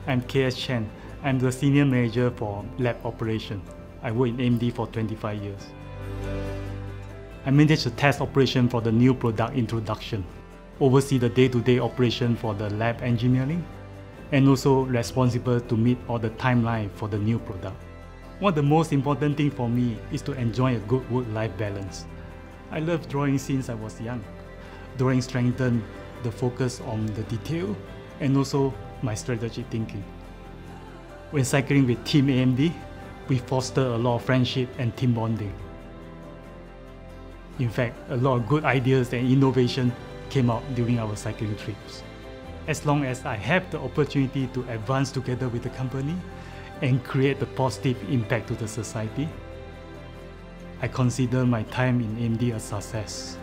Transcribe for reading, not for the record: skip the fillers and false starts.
I'm KS Chen. I'm the Senior Manager for Lab Operation. I work in AMD for 25 years. I manage the test operation for the new product introduction, oversee the day-to-day operation for the lab engineering, and also responsible to meet all the timeline for the new product. One of the most important things for me is to enjoy a good work-life balance. I love drawing since I was young. Drawing strengthens the focus on the detail and also my strategic thinking. When cycling with Team AMD, we foster a lot of friendship and team bonding. In fact, a lot of good ideas and innovation came out during our cycling trips. As long as I have the opportunity to advance together with the company and create a positive impact to the society, I consider my time in AMD a success.